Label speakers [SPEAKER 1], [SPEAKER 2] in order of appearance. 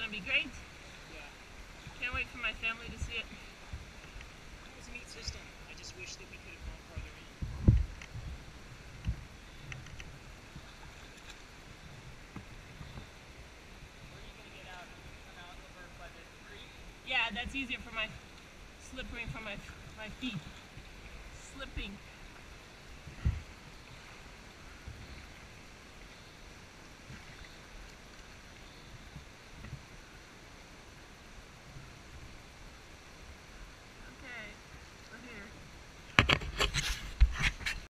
[SPEAKER 1] to be great.
[SPEAKER 2] Yeah.
[SPEAKER 1] Can't wait for my family to see it.
[SPEAKER 2] It was a neat system. I just wish that we could have gone farther in. Where are you going to get out? Come out over by the creek?
[SPEAKER 1] Yeah, that's easier for my slippery for my feet. Slipping.